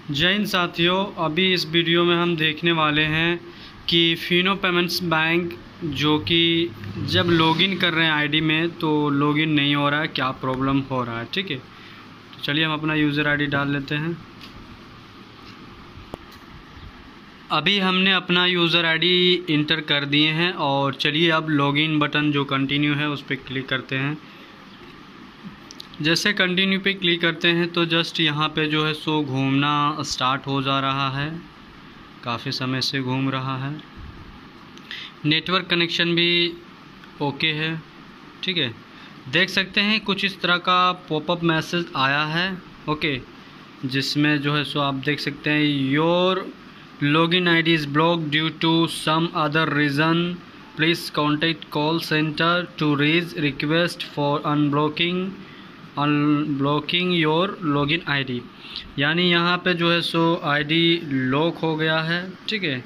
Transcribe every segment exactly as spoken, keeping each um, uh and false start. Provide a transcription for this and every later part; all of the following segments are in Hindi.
जय हिंद साथियों, अभी इस वीडियो में हम देखने वाले हैं कि फिनो पेमेंट्स बैंक जो कि जब लॉगिन कर रहे हैं आईडी में तो लॉगिन नहीं हो रहा है, क्या प्रॉब्लम हो रहा है। ठीक है, तो चलिए हम अपना यूज़र आईडी डाल लेते हैं। अभी हमने अपना यूज़र आईडी इंटर कर दिए हैं और चलिए अब लॉगिन बटन जो कंटिन्यू है उस पर क्लिक करते हैं। जैसे कंटिन्यू पे क्लिक करते हैं तो जस्ट यहाँ पे जो है सो घूमना स्टार्ट हो जा रहा है, काफ़ी समय से घूम रहा है। नेटवर्क कनेक्शन भी ओके है। ठीक है, देख सकते हैं कुछ इस तरह का पॉपअप मैसेज आया है। ओके, जिसमें जो है सो आप देख सकते हैं your login ID is block due to some other reason, please contact call centre to raise request for unblocking unblocking your login ID. यानी यहाँ पे जो है सो आईडी लॉक हो गया है। ठीक है,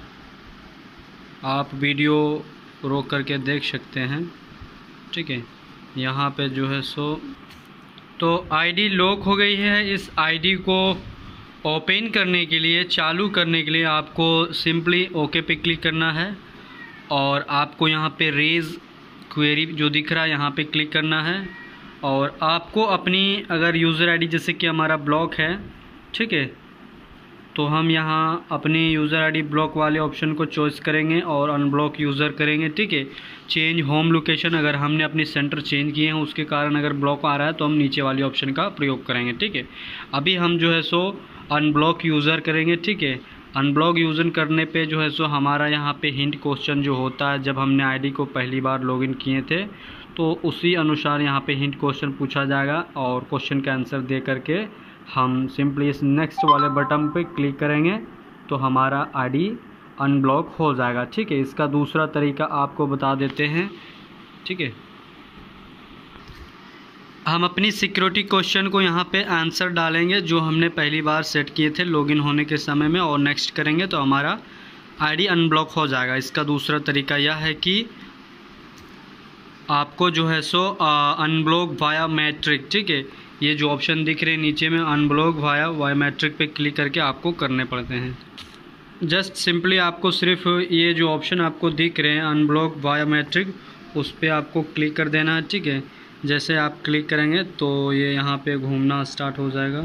आप वीडियो रोक करके देख सकते हैं। ठीक है, यहाँ पे जो है सो तो आईडी लॉक हो गई है। इस आईडी को ओपन करने के लिए, चालू करने के लिए आपको सिंपली ओके पे क्लिक करना है और आपको यहाँ पे रेज क्वेरी जो दिख रहा है यहाँ पे क्लिक करना है और आपको अपनी अगर यूज़र आईडी जैसे कि हमारा ब्लॉक है, ठीक है, तो हम यहाँ अपनी यूज़र आईडी ब्लॉक वाले ऑप्शन को चॉइस करेंगे और अनब्लॉक यूज़र करेंगे। ठीक है, चेंज होम लोकेशन, अगर हमने अपनी सेंटर चेंज किए हैं उसके कारण अगर ब्लॉक आ रहा है तो हम नीचे वाले ऑप्शन का प्रयोग करेंगे। ठीक है, अभी हम जो है सो अनब्लॉक यूज़र करेंगे। ठीक है, अनब्लॉक यूज़र करने पे जो है सो हमारा यहाँ पे हिंट क्वेश्चन जो होता है, जब हमने आईडी को पहली बार लॉगिन किए थे तो उसी अनुसार यहाँ पे हिंट क्वेश्चन पूछा जाएगा और क्वेश्चन का आंसर दे करके हम सिंपली इस नेक्स्ट वाले बटन पे क्लिक करेंगे तो हमारा आईडी अनब्लॉक हो जाएगा। ठीक है, इसका दूसरा तरीका आपको बता देते हैं। ठीक है, हम अपनी सिक्योरिटी क्वेश्चन को यहाँ पे आंसर डालेंगे जो हमने पहली बार सेट किए थे लॉगिन होने के समय में और नेक्स्ट करेंगे तो हमारा आईडी अनब्लॉक हो जाएगा। इसका दूसरा तरीका यह है कि आपको जो है सो अनब्लॉक वाया मैट्रिक, ठीक है, ये जो ऑप्शन दिख रहे हैं नीचे में अनब्लॉक वाया वाया मैट्रिक पे क्लिक करके आपको करने पड़ते हैं। जस्ट सिंपली आपको सिर्फ ये जो ऑप्शन आपको दिख रहे हैं अनब्लॉक वाया मैट्रिक, उस पर आपको क्लिक कर देना है। ठीक है, जैसे आप क्लिक करेंगे तो ये यहाँ पे घूमना स्टार्ट हो जाएगा।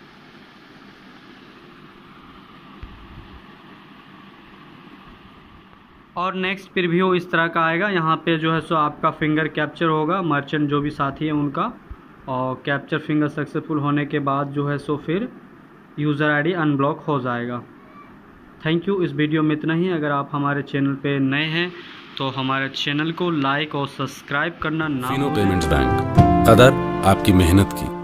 और नेक्स्ट प्रीव्यू इस तरह का आएगा। यहाँ पे जो है सो आपका फिंगर कैप्चर होगा, मर्चेंट जो भी साथी है उनका, और कैप्चर फिंगर सक्सेसफुल होने के बाद जो है सो फिर यूज़र आईडी अनब्लॉक हो जाएगा। थैंक यू, इस वीडियो में इतना ही। अगर आप हमारे चैनल पे नए हैं तो हमारे चैनल को लाइक और सब्सक्राइब करना ना भूलें। फिनो पेमेंट्स बैंक, कदर आपकी मेहनत की।